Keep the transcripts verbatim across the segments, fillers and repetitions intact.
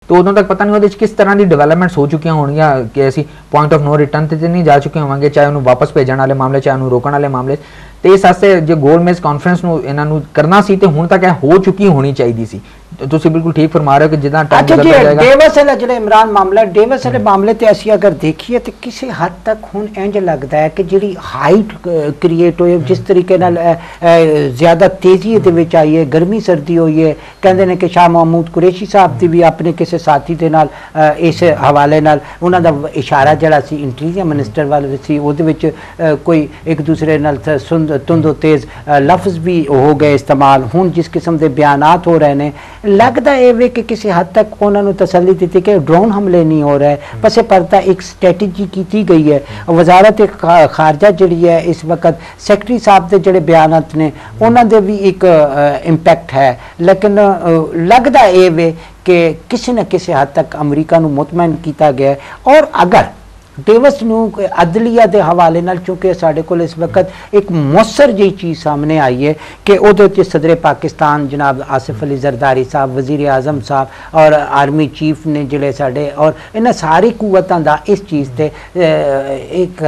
तो उदों तक पता नहीं वो किस तरह की डिवेलपमेंट्स हो चुकी होंगियां कि असी पॉइंट ऑफ नो रिटर्न ते नहीं जा चुके होवांगे, चाहे उन्होंने वापस भेजने वाले मामले चाहे उन्होंने रोकने वाले मामले। तो इस वास्ते जो गोल मेज कॉन्फ्रेंस इन्हों करना सी ते हुण तक हो चुकी होनी चाहिए सी। तुसी बिल्कुल ठीक फरमा रहे हो कि जितना टाइम अच्छा जी डेविस वाला जो इमरान मामला डेविस वाले मामले ते असी अगर देखिए तो किसी हद तक हुण इंज लगता है कि जिहड़ी हाइट क्रिएट होई जिस तरीके नाल ज्यादा तेजी दे विच आई है, गर्मी सर्दी हुई है, कहंदे ने कि शाह महमूद कुरैशी साहब दी भी अपने किसी साथी दे नाल इस हवाले नाल उन्हां दा इशारा जिहड़ा सी इंटीरियर मिनिस्टर वाले सी उहदे विच कोई एक दूसरे नाल तुंदो तेज लफ्ज भी हो गए इस्तेमाल। हुण जिस किस्म के बयानात हो रहे हैं लगता है वे कि किसी हद तक उन्होंने तसल्ली दी कि ड्रोन हमले नहीं हो रहे, पसे परता एक स्ट्रैटेजी की गई है। वजारत खारजा जी है इस वक्त सैकटरी साहब के जोड़े बयानात ने उन्होंने भी एक इंपैक्ट है, लेकिन लगता है वे कि किसी न किसी हद तक अमरीका नूं मुतमईन किया गया। और अगर डेविस नूं अदलिया के हवाले नाल चूंकि साढ़े को इस वक्त एक मौसर जी चीज़ सामने आई है कि उहदे सदर पाकिस्तान जनाब आसिफ अली जरदारी साहब, वजीर आजम साहब और आर्मी चीफ ने जिले साढ़े और इन्हां सारी कुवतां दा इस चीज़ ते एक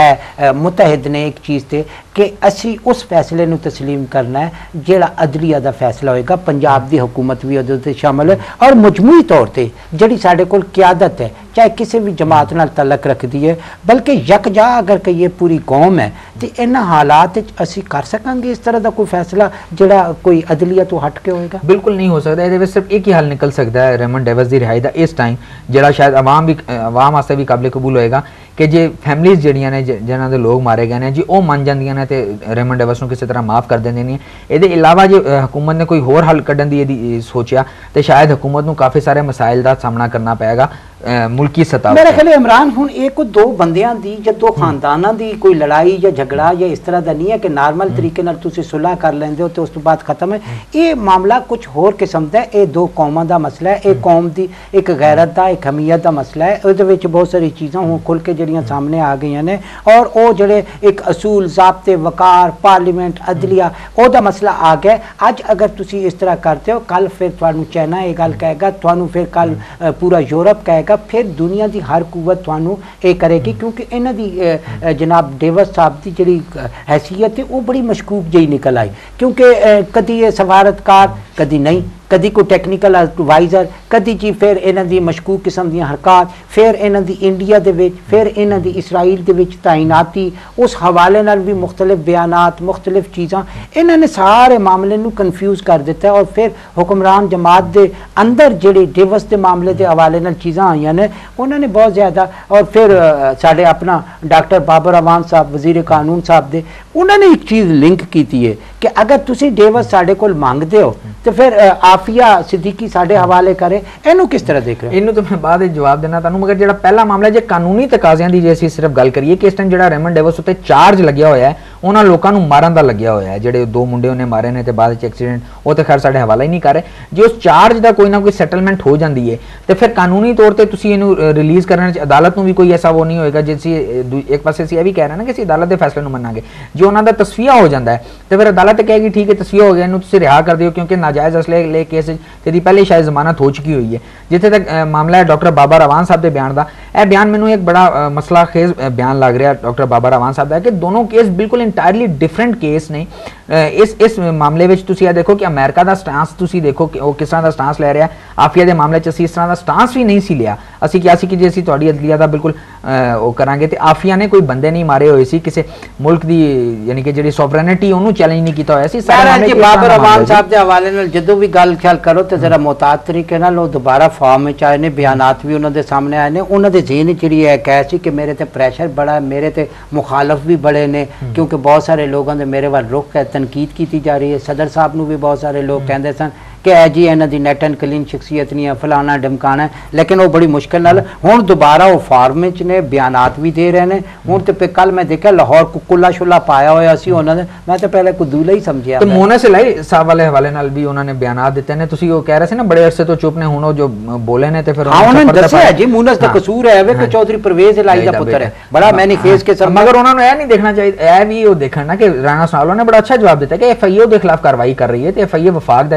है मुतहद ने एक चीज़ ते कि असी उस फैसले नूं तस्लीम करना है जिहड़ा अदलिया का फैसला होएगा। पंजाब की हुकूमत भी उहदे ते शामिल है और मजमूई तौर पर जिहड़ी साढ़े कोल क़यादत है चाहे किसी भी जमात नाल तलक रखती है बल्कि यकजा अगर कहिए पूरी कौम है तो इन्हां हालात असी कर सकांगे इस तरह का कोई फैसला जिहड़ा कोई अदलिया तो हट के होएगा? बिल्कुल नहीं हो सकता। ये सिर्फ एक ही हल निकल सकता है रेमंड डेविस की रिहाई का इस टाइम जिहड़ा शायद आवाम भी आवाम वास्ते भी काबिल कबूल होएगा कि जे फैमिलीज जिहड़ियां ने जिन्हां दे लोग मारे गए ने जी वो मन जांदियां ने ते रेमंड डेविस नूं किसी तरह माफ़ कर देंदियां ने। इहदे इलावा जे हुकूमत ने कोई होर हल कड्ढण दी इहदी सोचिया तो शायद हुकूमत नूं काफ़ी सारे मसाइल का सामना करना पेगा मुल्की सतह। मेरे ख्याल इमरान हुण एक कोई दो बंदियां दी या दो खानदानां दी कोई लड़ाई या झगड़ा या इस तरह का नहीं है कि नॉर्मल तरीके नाल तुसीं सुलह कर लैंदे हो तो उस तो बाद खत्म है। ये मामला कुछ होर किस्म दा है, ये दो कौमां दा मसला है, एक कौम दी एक गैरत दा एक हमीयत दा मसला है। उहदे विच बहुत सारी चीज़ां हुण खुल के जिहड़ियां सामने आ गई ने और वो जिहड़े एक असूल ज़ाब्ते वकार पार्लीमेंट अदलिया ओहदा मसला आ गया। अज अगर तुसीं इस तरह करते हो कल फिर तुहानूं चाइना ये गल कहेगा, तुहानूं फिर कल पूरा यूरोप कहेगा, फिर दुनिया की हर कुवत तुहानूं ये करेगी क्योंकि इन्हां दी जनाब डेविस साहब की जिहड़ी हैसियत है वो बड़ी मशकूक जी निकल आई क्योंकि कदी ये सफारतकार कदी नहीं, कदी कोई टेक्निकल एडवाइज़र, कदी जी फिर इन्हां दी मशकूक किस्म दी हरकत, फिर इन्हां दी इंडिया दे विच, फिर इन्हां दी इसराइल दे विच तैनाती, उस हवाले नाल भी मुख्तलिफ बयानात मुख्तलिफ चीज़ां इन्हां ने सारे मामले नूं कन्फ्यूज़ कर दिता है। और फिर हुक्मरान जमात दे अंदर जिहड़ी डेविस दे मामले दे हवाले नाल चीज़ां आईयां ने उन्होंने बहुत ज़्यादा और फिर साढ़े अपना डॉक्टर बाबर अवान साहब वजीर कानून साहब दे उन्होंने एक चीज़ लिंक की है कि अगर तुसीं डेविस साढ़े कोल मंगदे हो तो फिर आफिया सिद्दीकी साढ़े हवाले करे, इनू किस तरह देख रहे हो? इनू तो मैं बाद में जवाब देना तुहानूं, मगर जिहड़ा पहला मामला जे कानूनी तकाज़ियां दी जे असीं सिर्फ गल करिए कि इस टाइम जिहड़ा रेमंड डेविस उत्ते चार्ज लग्या होया है उन्हां लोकां नूं मारन दा लग्या होया है, जिहड़े दो मुंडे उन्हें मारे ने ते बाद च एक्सीडेंट वो तो खैर साढ़े हवाला ही नहीं कर रहे। जे उस चार्ज का कोई ना कोई सैटलमेंट हो जाती है तो फिर कानूनी तौर पर तुसीं इहनूं रिलीज़ करने च अदालत नूं भी कोई ऐसा वो नहीं होएगा जिसी एक पासे असीं यह भी कह रहे हैं ना कि असीं अदालत के फैसले नूं मन्नांगे। जो उन्हां दा तस्फिया हो जाता है तो फिर अदालत कहेगी ठीक है तस्फिया हो गया इहनूं तुसीं रिहा कर दिओ क्योंकि नाजायज़ असले ले केस तेरी पहले शायद जमानत हो चुकी हुई है। जिथे तक मामला है डॉक्टर बाबर अवान साहब के बयान का, यह बयान मैनूं एक बड़ा मसला खेज बयान लग रहा डॉक्टर बाबर अवान साहब का कि दोनों केस बिल्कुल इंटायरली डिफरेंट केस ने। इस इस मामले में तुसीं देखो कि अमेरिका का स्टांस तुसीं देखो कि वो किस तरह का स्टांस ले रहा है, आफिया के मामले च असीं इस तरह का स्टांस भी नहीं सी लिया। असीं क्या सी कि जे असीं तुहाडी अदलिया दा बिल्कुल वो करांगे तो आफिया ने कोई बंदे नहीं मारे हुए सी, किसी मुल्क की यानी कि जिहड़ी सॉवरेनिटी उन्होंने चैलेंज नहीं किया होया सी। सारे बाबर अवान साहब के हवाले नाल जदों भी गल ख्याल करो तो जरा मोहतात तरीके नाल वो दोबारा फॉर्म में आए ने, बयानात भी उन्होंने सामने आए ने। उन्होंने जेहन जी है कह सी कि मेरे ते प्रेशर बड़ा है, मेरे ते मुखालफ भी बड़े ने क्योंकि बहुत सारे लोगों ने मेरे वाल रुख है तनकीद की जा रही है। सदर साहब नूं भी बहुत सारे लोग कहते सन कि है जी इन्हां दी नेट एंड क्लीन शख्सियत नहीं है फलाना डमकाना है, लेकिन वो बड़ी मुश्किल नाल हुण दोबारा वो फार्म च ने बयानात भी दे रहे हैं। हुण तो पे कल मैं देखा लाहौर कुकुला शुला पाया होया सी उन्होंने, मैं तो पहले कुदूला ही समझिया। तो मोना से लाई साहब वाले हवाले नाल भी उन्होंने बयानात दिते ने, तुसीं वो कह रहे थे ना बड़े अरसे तो चुप ने, हुण वो जो बोले ने ते फिर उन्होंने दस्सिया जी मुनस दा कसूर है वे कि चौधरी परवेज इलाई दा पुत्र है, बड़ा मैनिफेस्ट के सब, मगर उन्होंने यह नहीं देखना चाहिए, यह भी वो देखना कि राणा साहब ने बड़ा अच्छा जवाब दिता कि एफ आई ए के खिलाफ कार्रवाई कर रही है तो एफ आई ए वफाक दा इदारा है,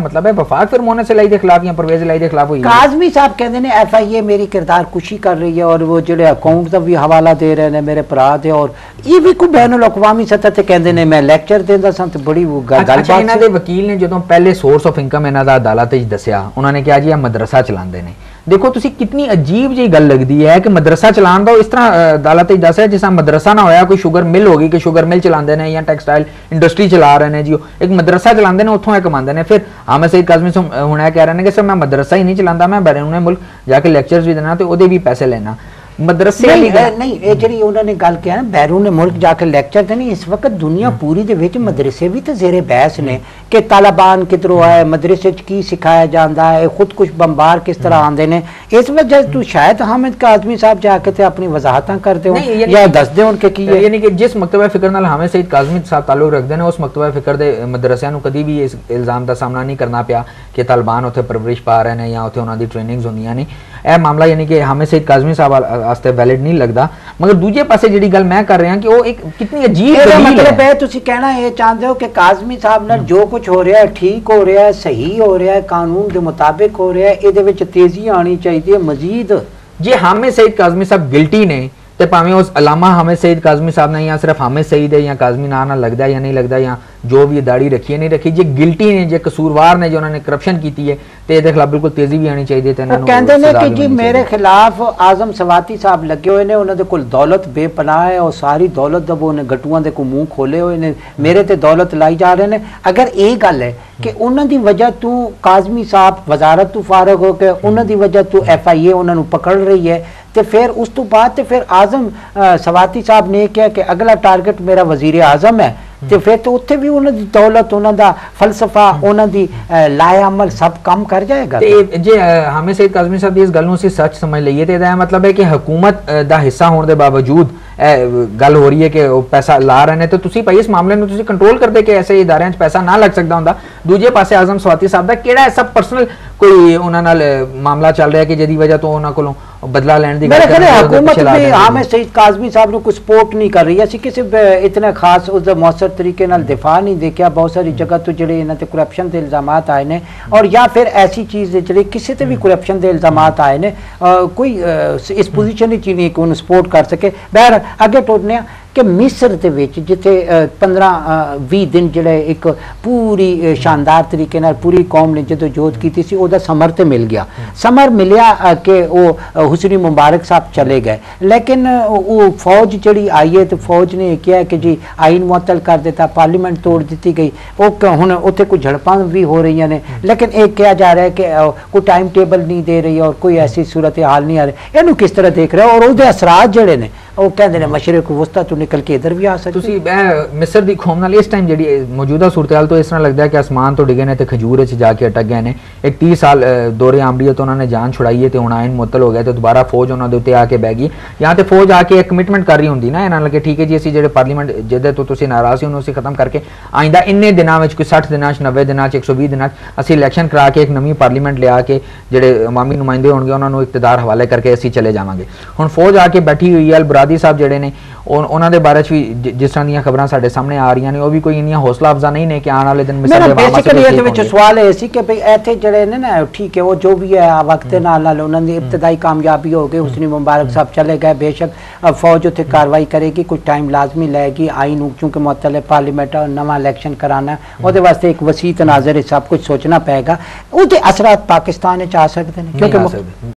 मतलब है वफाक फिर मोहम्मद सलाई के खिलाफ या परवेज लाई के खिलाफ हुई। काजमी साहब कहते हैं एफ आई ए मेरी किरदार कुशी कर रही है और वो जो अकाउंट का भी हवाला दे रहे हैं मेरे भरा दे, और ये भी कोई बैनुल अकवामी सतह ते कहते हैं मैं लैक्चर देंदा सा ते बड़ी वो गलबात। इन्हां दे वकील ने जो पहले सोर्स ऑफ इनकम इन्हां दा अदालत विच दस्सिया, उन्होंने कहा जी मदरसा चलाते हैं। देखो तुसी कितनी अजीब जी गल लगती है कि मदरसा चलान दो, इस तरह अदालत दस है जिस मदरसा ना होया कोई शुगर मिल होगी कि शुगर मिल चलाते हैं या टैक्सटाइल इंडस्ट्री चला रहे हैं जी, एक मदरसा चलाते हैं उतों कमाते हैं। फिर हामिद सईद काज़मी हुण कह रहे हैं कि सर मैं मदरसा ही नहीं चलाता, मैं बैरून मुल्क जाके लैक्चर्स भी देना तो वो भी पैसे लेना। मदरसे नहीं नहीं ये जी उन्होंने गल किया ना बैरून मुल्क जाके लैक्चर देने, इस वक्त दुनिया पूरी दे विच मदरसे भी तो जेरे बहस ने कि तालिबान किधरों है, मदरसे की सिखाया जाता है, खुद कुछ बंबार किस तरह आते हैं। इस वजह तू शायद हामिद काज़मी साहब जाके ते अपनी वजाहत करते हो या दसदे हो उनके की, यानी कि जिस मकतबा फिक्र नाल हामिद सईद काज़मी साहब ताल्लुक रखते हैं उस मकतबा फिक्र दे मदरसिਆਂ ਨੂੰ कभी भी इस इल्जाम का सामना नहीं करना पिया कि तालिबान उत्थे परवरिश पा रहे हैं या उत्थे उन्हां दी ट्रेनिंग्स होंदियां ने। यह मामला यानी कि हामिद सईद काज़मी साहब वास्ते वैलिड नहीं लगता। मगर दूजे पासे जिहड़ी गल मैं कर रहा कि वो एक कितनी अजीब मतलब है तुसीं कहना ये चाहते हो कि काज़मी साहब नाल जो कुछ हो रहा है ठीक हो रहा है, सही हो रहा है, कानून के मुताबिक हो रहा है, इहदे विच तेजी आनी चाहिए मजीद। जे हामिद सईद काज़मी साहब गिल्टी ने तो भावें उस अलामा हामिद सईद काज़मी साहब ने या सिर्फ हामिद सईद है या काज़मी ना ना लगता है या नहीं लगता या जो भी दाढ़ी रखी है नहीं रखी, जे गिल्टी ने जे कसूरवार ने जो उन्होंने करप्शन की है तो ये खिलाफ बिल्कुल तेजी भी आनी चाहिए। कहते हैं कि जी मेरे खिलाफ आजम सवाती साहब लगे हुए ने, उन्होंने कोल दौलत बेपनाह है और सारी दौलत जब उन्हें गटुआ के को मुँह खोले हुए ने, मेरे ते दौलत लाई जा रहे हैं। अगर ये गल है कि उन्होंने वजह तू काज़मी साहब वजारत तू फारग हो के उन्होंने वजह तू एफ आई ए उन्होंने पकड़ रही है, तो फिर उस तो बाद तो फिर आजम सवाती साहब ने कहा कि अगला टारगेट मेरा वजीर आजम है, तो फिर तो उत्थे भी उन्होंने दौलत उन्होंने फलसफा उन्होंने लाया अमल सब काम कर जाएगा। जे हामिद सईद काज़मी साहब इस गल नूं असीं सच समझ लईए तो यह मतलब है कि हुकूमत दा हिस्सा होने के बावजूद गल हो रही है कि वो पैसा ला रहे हैं, तो तुसीं भाई इस मामले में तुसीं कंट्रोल करते कि ऐसे इदारे पैसा ना लग सकता होंदा। दूजे पासे आजम सवाती साहब का किहड़ा ऐसा पर्सनल कोई उन्हां नाल मामला चल रहा है कि जिहदी वजह तो उन्हां कोलों बदला लैण दी गल कर रहे हैं। हुकूमत भी हामिद सईद काज़मी साहब को सपोर्ट नहीं कर रही, असीं किसी इतने खास उसका मौसर तरीके नाल दिफा नहीं देखा। बहुत सारी जगह तो जिहड़े इन्हां ते करप्शन के इल्जामात आए ने और या फिर ऐसी चीज़ जिहड़े किसी ते भी करप्शन के इल्जामात आए ने कोई इस पोजीशन ही नहीं कि उन्हें सपोर्ट कर सके। बहर अगे टुरने कि मिस्र के विच जिथे पंद्रह भी दिन जिहड़े एक पूरी शानदार तरीके नाल पूरी कौम ने जदोजहद की सी उहदा समर ते मिल गया। समर मिलिया कि वो हुस्नी मुबारक साहब चले गए, लेकिन वो फौज जिहड़ी आई है तो फौज ने कहा कि जी आइन मुअत्तल कर दिता, पार्लीमेंट तोड़ दी गई, वो हुण उत्थे कोई झड़पां भी हो रही ने, लेकिन एक कहा जा रहा है कि कोई टाइम टेबल नहीं दे रही और कोई ऐसी सूरत हाल नहीं आ रही। इहनूं किस तरह देख रहे हो और उसदे असरात जिहड़े ने वो कहते हैं मशरक वस्ता तो निकल के इधर भी आ सकते। तुसी मिस्र की कौम नाल इस टाइम जी मौजूदा सूरत हाल तो इस तरह लगता है कि आसमान तो डिगे ने तो खजूर जाके अटक गए हैं। एक तीस साल दौरे आमली तो उन्होंने जान छुड़ाई है तो हूँ आइन मुअत्तल हो गया तो दोबारा फौज उन्होंने उत्ते आके बह गई। यहाँ तो फौज आके एक कमिटमेंट कर रही होंगी ना इन्होंने लगे ठीक है जी असी जो पार्लीमेंट जिदे तो तुसी नाराज हो उन्होंने खत्म करके आइंदा इन्ने दिनों में कोई सठ दिन नब्बे दिन एक सौ भी दिन असी इलैक्शन करा के एक नवी पार्लीमेंट लिया के जोड़े अवामी नुमाइंदे होंगे उन्होंने इकतदार हवाले करके असी चले जावांगे। हुण फौज आके बैठी हुई है। अल बरादी साहब जोड़े ने उन्होंने बारे भी जिस तरह दी खबरां साडे सामने आ रही ने वो भी कोई इन्नियां हौसला अफजा नहीं ने कि आने वाले दिन सवाल है सी कि भाई इत्थे जड़े ने ना ठीक है वो जो भी है वक्त नाल नाल उन्हां दी इब्तदाई कामयाबी हो गई, हुस्नी मुबारक साहब चले गए। बेशक अब फौज उत्थे कार्रवाई करेगी, कुछ टाइम लाजमी लेगी, आइन चूंकि मुअत्तल है, पार्लीमेंट नवा इलैक्शन कराना ਉਹਦੇ वास्ते एक वसी तनाज़र सब कुछ सोचना पेगा। उसके असरात पाकिस्तान आ सकते हैं क्योंकि